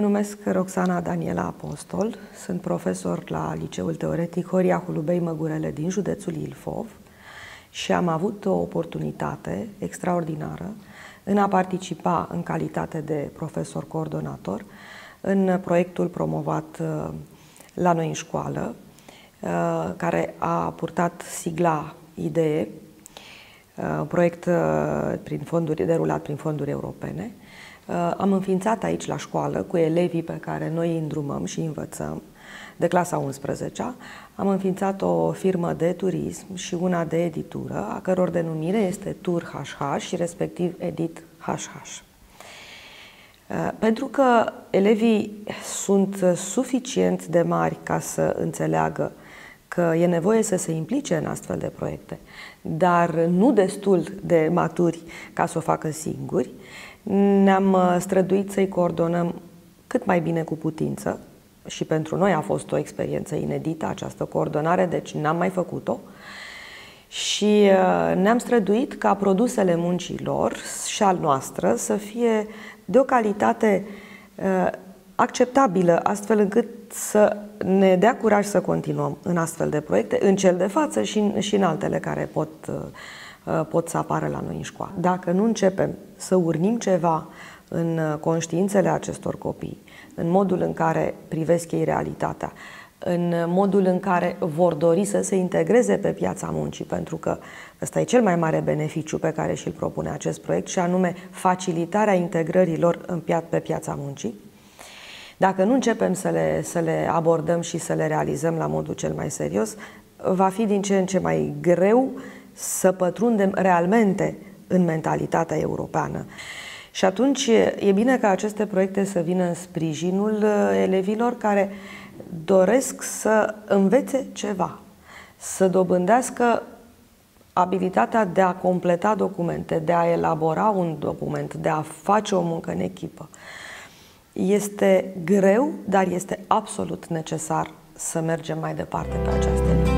numesc Roxana Daniela Apostol, sunt profesor la Liceul Teoretic Horia Hulubei Măgurele din județul Ilfov și am avut o oportunitate extraordinară în a participa în calitate de profesor coordonator în proiectul promovat la noi în școală, care a purtat sigla IDEE, proiect derulat prin fonduri europene. Am înființat aici la școală, cu elevii pe care noi îi îndrumăm și învățăm, de clasa 11-a, am înființat o firmă de turism și una de editură, a căror denumire este Tur HH și respectiv Edit HH. Pentru că elevii sunt suficient de mari ca să înțeleagă că e nevoie să se implice în astfel de proiecte, dar nu destul de maturi ca să o facă singuri, ne-am străduit să-i coordonăm cât mai bine cu putință și pentru noi a fost o experiență inedită această coordonare, deci n-am mai făcut-o și ne-am străduit ca produsele muncii lor și al noastră să fie de o calitate acceptabilă, astfel încât să ne dea curaj să continuăm în astfel de proiecte, în cel de față și în altele care pot să apară la noi în școală. Dacă nu începem să urnim ceva în conștiințele acestor copii, în modul în care privesc ei realitatea, în modul în care vor dori să se integreze pe piața muncii, pentru că ăsta e cel mai mare beneficiu pe care și-l propune acest proiect, și anume facilitarea integrării lor pe piața muncii. Dacă nu începem să le abordăm și să le realizăm la modul cel mai serios, va fi din ce în ce mai greu să pătrundem realmente în mentalitatea europeană. Și atunci e bine ca aceste proiecte să vină în sprijinul elevilor care doresc să învețe ceva, să dobândească abilitatea de a completa documente, de a elabora un document, de a face o muncă în echipă. Este greu, dar este absolut necesar să mergem mai departe pe această linie.